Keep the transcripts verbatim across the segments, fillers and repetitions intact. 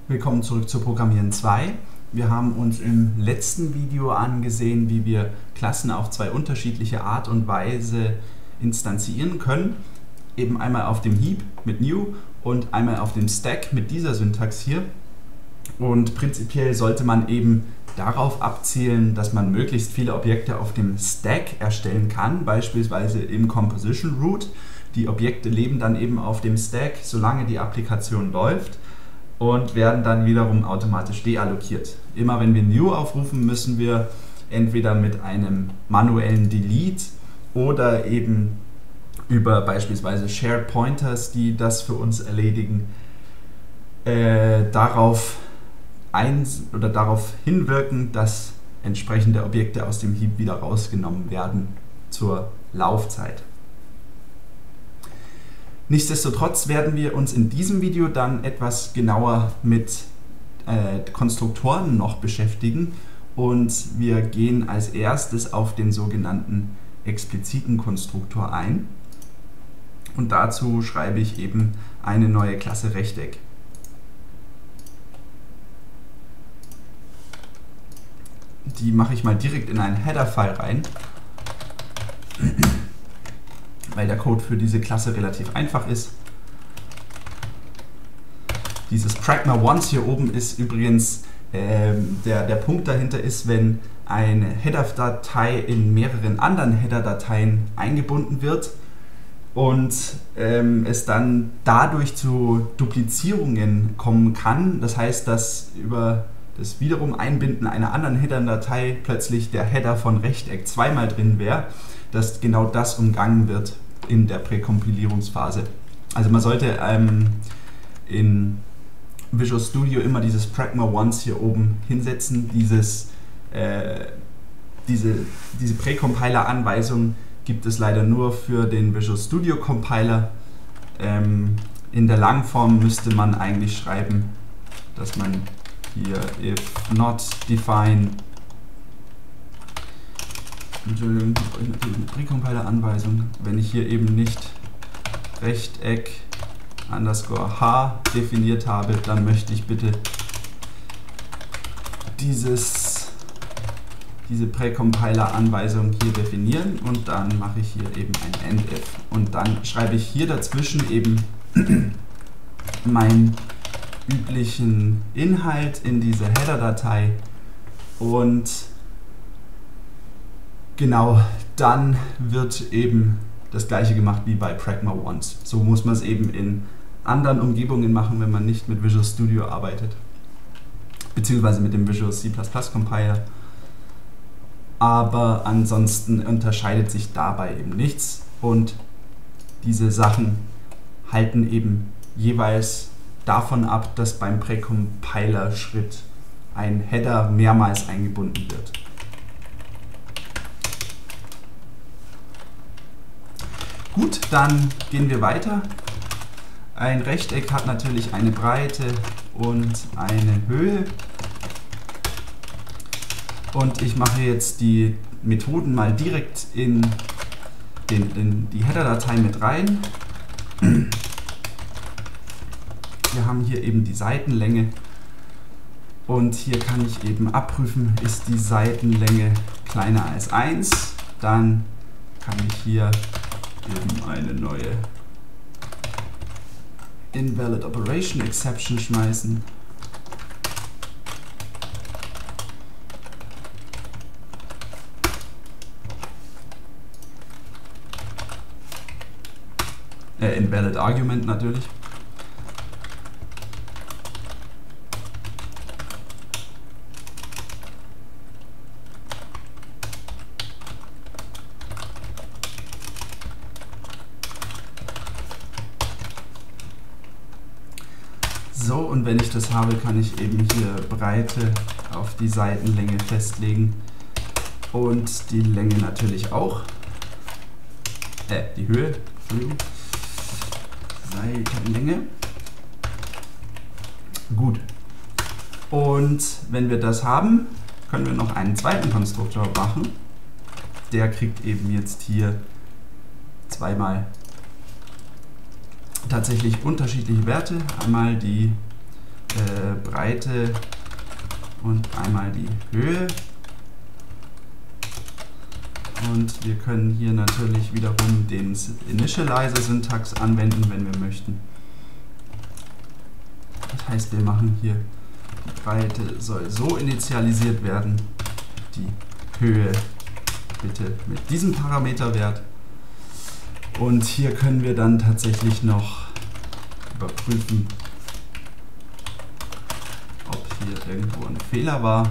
Willkommen zurück zu Programmieren zwei. Wir haben uns im letzten Video angesehen, wie wir Klassen auf zwei unterschiedliche Art und Weise instanzieren können. Eben einmal auf dem Heap mit New und einmal auf dem Stack mit dieser Syntax hier. Und prinzipiell sollte man eben darauf abzielen, dass man möglichst viele Objekte auf dem Stack erstellen kann, beispielsweise im Composition Root. Die Objekte leben dann eben auf dem Stack, solange die Applikation läuft, und werden dann wiederum automatisch deallokiert. Immer wenn wir New aufrufen, müssen wir entweder mit einem manuellen Delete oder eben über beispielsweise Shared Pointers, die das für uns erledigen, äh, darauf ein oder darauf hinwirken, dass entsprechende Objekte aus dem Heap wieder rausgenommen werden zur Laufzeit. Nichtsdestotrotz werden wir uns in diesem Video dann etwas genauer mit äh, Konstruktoren noch beschäftigen, und wir gehen als erstes auf den sogenannten expliziten Konstruktor ein, und dazu schreibe ich eben eine neue Klasse Rechteck. Die mache ich mal direkt in einen Header-File rein, weil der Code für diese Klasse relativ einfach ist. Dieses Pragma Once hier oben ist übrigens, äh, der, der Punkt dahinter ist, wenn eine Header-Datei in mehreren anderen Header-Dateien eingebunden wird und ähm, es dann dadurch zu Duplizierungen kommen kann. Das heißt, dass über das wiederum Einbinden einer anderen Header-Datei plötzlich der Header von Rechteck zweimal drin wäre, dass genau das umgangen wird in der Präkompilierungsphase. Also man sollte ähm, in Visual Studio immer dieses Pragma Once hier oben hinsetzen. Dieses, äh, diese diese Präcompiler-Anweisung gibt es leider nur für den Visual Studio Compiler. Ähm, in der Langform müsste man eigentlich schreiben, dass man hier if not define, Entschuldigung, eine Präcompiler-Anweisung, wenn ich hier eben nicht Rechteck underscore h definiert habe, dann möchte ich bitte dieses, diese Präcompiler-Anweisung hier definieren, und dann mache ich hier eben ein endif, und dann schreibe ich hier dazwischen eben meinen üblichen Inhalt in diese Header-Datei, und genau, dann wird eben das gleiche gemacht wie bei Pragma Once. So muss man es eben in anderen Umgebungen machen, wenn man nicht mit Visual Studio arbeitet, beziehungsweise mit dem Visual C plus plus Compiler. Aber ansonsten unterscheidet sich dabei eben nichts, und diese Sachen halten eben jeweils davon ab, dass beim Präcompiler-Schritt ein Header mehrmals eingebunden wird. Gut, dann gehen wir weiter. Ein Rechteck hat natürlich eine Breite und eine Höhe. Und ich mache jetzt die Methoden mal direkt in, den, in die Header-Datei mit rein. Wir haben hier eben die Seitenlänge, und hier kann ich eben abprüfen, ist die Seitenlänge kleiner als eins. Dann kann ich hier eben eine neue Invalid Operation Exception schmeißen. Äh, Invalid Argument natürlich. So, und wenn ich das habe, kann ich eben hier Breite auf die Seitenlänge festlegen und die Länge natürlich auch. Äh, die Höhe, Entschuldigung. Seitenlänge. Gut. Und wenn wir das haben, können wir noch einen zweiten Konstruktor machen. Der kriegt eben jetzt hier zweimal tatsächlich unterschiedliche Werte. Einmal die äh, Breite und einmal die Höhe. Und wir können hier natürlich wiederum den Initializer-Syntax anwenden, wenn wir möchten. Das heißt, wir machen hier, die Breite soll so initialisiert werden, die Höhe bitte mit diesem Parameterwert. Und hier können wir dann tatsächlich noch überprüfen, ob hier irgendwo ein Fehler war.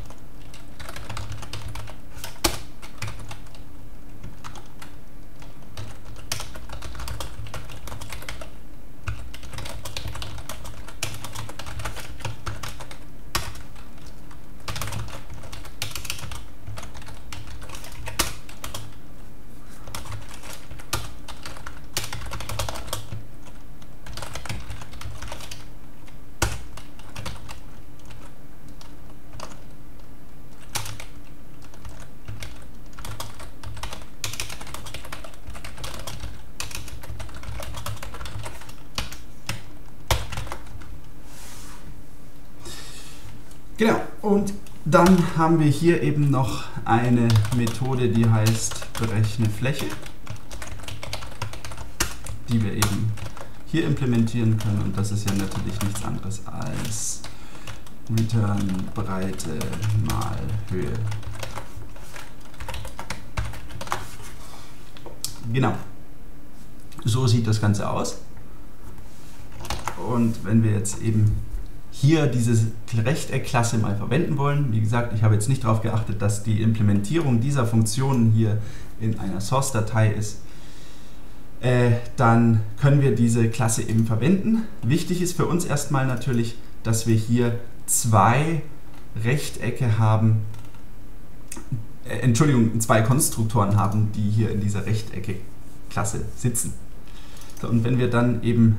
Genau, und dann haben wir hier eben noch eine Methode, die heißt berechne Fläche, die wir eben hier implementieren können, und das ist ja natürlich nichts anderes als Return Breite mal Höhe. Genau, so sieht das Ganze aus. Und wenn wir jetzt eben hier diese Rechteckklasse mal verwenden wollen. Wie gesagt, ich habe jetzt nicht darauf geachtet, dass die Implementierung dieser Funktionen hier in einer Source-Datei ist. Äh, dann können wir diese Klasse eben verwenden. Wichtig ist für uns erstmal natürlich, dass wir hier zwei Rechtecke haben, äh, Entschuldigung, zwei Konstruktoren haben, die hier in dieser Rechtecke-Klasse sitzen. So, und wenn wir dann eben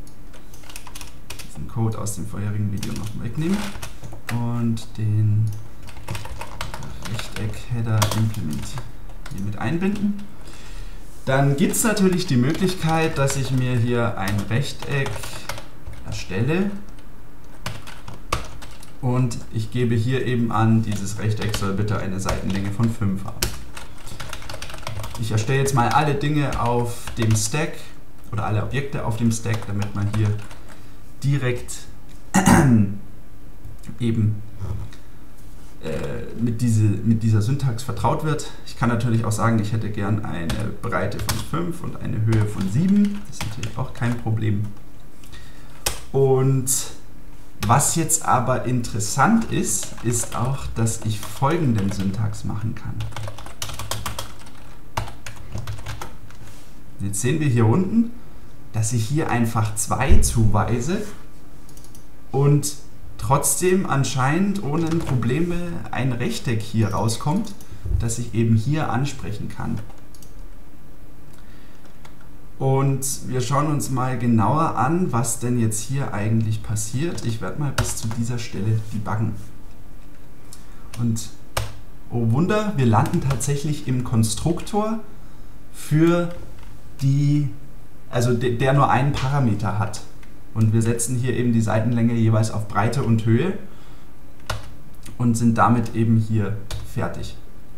Code aus dem vorherigen Video noch wegnehmen und den Rechteck-Header implementieren, hier mit einbinden. Dann gibt es natürlich die Möglichkeit, dass ich mir hier ein Rechteck erstelle und ich gebe hier eben an, dieses Rechteck soll bitte eine Seitenlänge von fünf haben. Ich erstelle jetzt mal alle Dinge auf dem Stack oder alle Objekte auf dem Stack, damit man hier direkt eben äh, mit, diese, mit dieser Syntax vertraut wird. Ich kann natürlich auch sagen, ich hätte gern eine Breite von fünf und eine Höhe von sieben. Das ist natürlich auch kein Problem. Und was jetzt aber interessant ist, ist auch, dass ich folgenden Syntax machen kann. Jetzt sehen wir hier unten, dass ich hier einfach zwei zuweise und trotzdem anscheinend ohne Probleme ein Rechteck hier rauskommt, das ich eben hier ansprechen kann. Und wir schauen uns mal genauer an, was denn jetzt hier eigentlich passiert. Ich werde mal bis zu dieser Stelle debuggen. Und oh Wunder, wir landen tatsächlich im Konstruktor für die also der nur einen Parameter hat. Und wir setzen hier eben die Seitenlänge jeweils auf Breite und Höhe und sind damit eben hier fertig.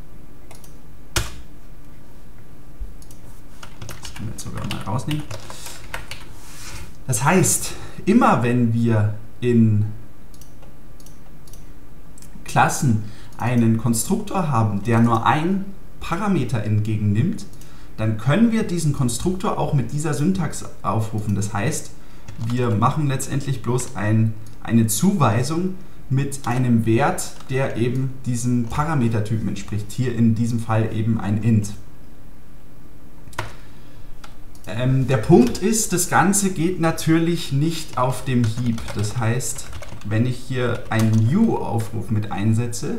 Das können wir jetzt sogar mal rausnehmen. Das heißt, immer wenn wir in Klassen einen Konstruktor haben, der nur einen Parameter entgegennimmt, dann können wir diesen Konstruktor auch mit dieser Syntax aufrufen. Das heißt, wir machen letztendlich bloß ein, eine Zuweisung mit einem Wert, der eben diesem Parametertypen entspricht. Hier in diesem Fall eben ein Int. Ähm, der Punkt ist, das Ganze geht natürlich nicht auf dem Heap. Das heißt, wenn ich hier einen New-Aufruf mit einsetze,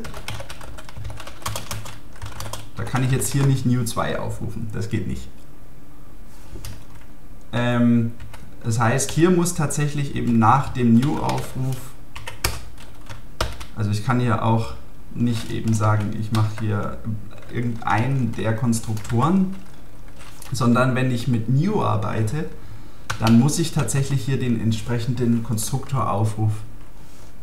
da kann ich jetzt hier nicht New zwei aufrufen. Das geht nicht. Ähm, das heißt, hier muss tatsächlich eben nach dem New-Aufruf, also ich kann hier auch nicht eben sagen, ich mache hier irgendeinen der Konstruktoren, sondern wenn ich mit New arbeite, dann muss ich tatsächlich hier den entsprechenden Konstruktoraufruf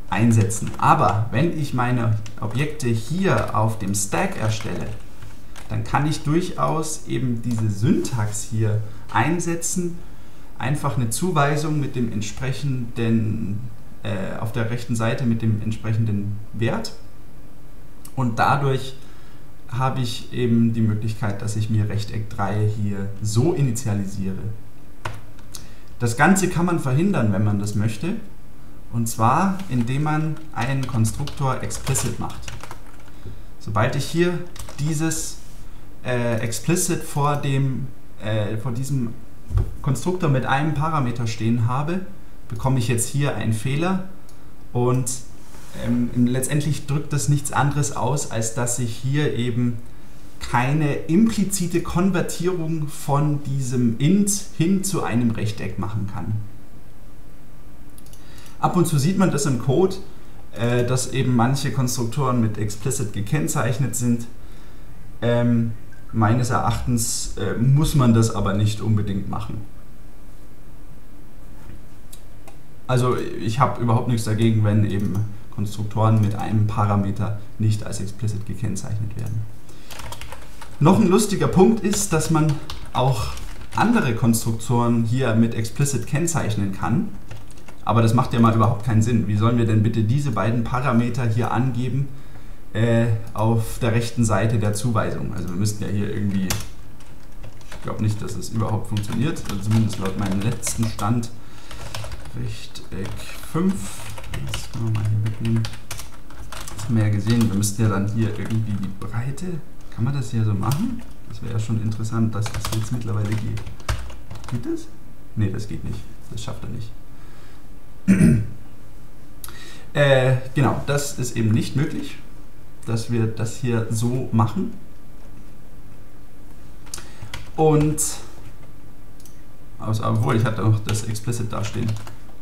einsetzen. Aber wenn ich meine Objekte hier auf dem Stack erstelle, dann kann ich durchaus eben diese Syntax hier einsetzen, einfach eine Zuweisung mit dem entsprechenden, äh, auf der rechten Seite mit dem entsprechenden Wert, und dadurch habe ich eben die Möglichkeit, dass ich mir Rechteck drei hier so initialisiere. Das Ganze kann man verhindern, wenn man das möchte, und zwar indem man einen Konstruktor explicit macht. Sobald ich hier dieses äh, explicit vor, dem, äh, vor diesem Konstruktor mit einem Parameter stehen habe, bekomme ich jetzt hier einen Fehler, und ähm, letztendlich drückt das nichts anderes aus, als dass ich hier eben keine implizite Konvertierung von diesem int hin zu einem Rechteck machen kann. Ab und zu sieht man das im Code, äh, dass eben manche Konstruktoren mit explicit gekennzeichnet sind. Ähm, meines Erachtens äh, muss man das aber nicht unbedingt machen. Also ich habe überhaupt nichts dagegen, wenn eben Konstruktoren mit einem Parameter nicht als explicit gekennzeichnet werden. Noch ein lustiger Punkt ist, dass man auch andere Konstruktoren hier mit explicit kennzeichnen kann, aber das macht ja mal überhaupt keinen Sinn. Wie sollen wir denn bitte diese beiden Parameter hier angeben äh, auf der rechten Seite der Zuweisung? Also wir müssten ja hier irgendwie, ich glaube nicht, dass es überhaupt funktioniert, also zumindest laut meinem letzten Stand, Rechteck fünf, das können wir mal hier wegnehmen. Das haben wir ja gesehen, wir müssten ja dann hier irgendwie die Breite, kann man das hier so machen? Das wäre ja schon interessant, dass das jetzt mittlerweile geht. Geht das? Ne, das geht nicht. Das schafft er nicht. äh, genau, das ist eben nicht möglich, dass wir das hier so machen. Und, also, obwohl, ich hatte noch das explicit dastehen.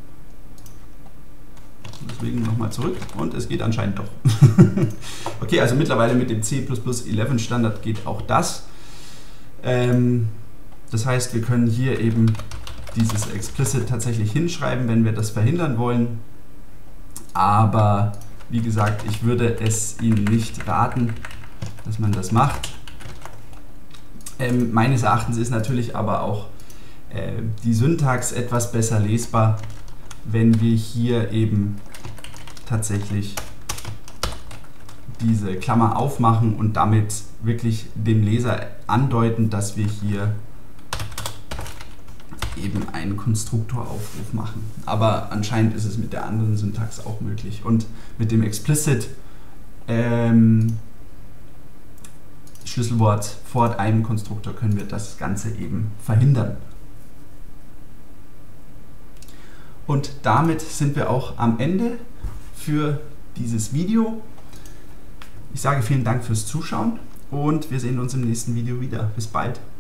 Deswegen nochmal zurück, und es geht anscheinend doch. Okay, also mittlerweile mit dem C plus plus elf Standard geht auch das. Ähm, das heißt, wir können hier eben dieses explicit tatsächlich hinschreiben, wenn wir das verhindern wollen. Aber wie gesagt, ich würde es Ihnen nicht raten, dass man das macht. Ähm, meines Erachtens ist natürlich aber auch äh, die Syntax etwas besser lesbar, wenn wir hier eben tatsächlich diese Klammer aufmachen und damit wirklich dem Leser andeuten, dass wir hier eben einen Konstruktoraufruf machen. Aber anscheinend ist es mit der anderen Syntax auch möglich. Und mit dem explicit ähm, Schlüsselwort vor einem Konstruktor können wir das Ganze eben verhindern. Und damit sind wir auch am Ende für dieses Video. Ich sage vielen Dank fürs Zuschauen und wir sehen uns im nächsten Video wieder. Bis bald.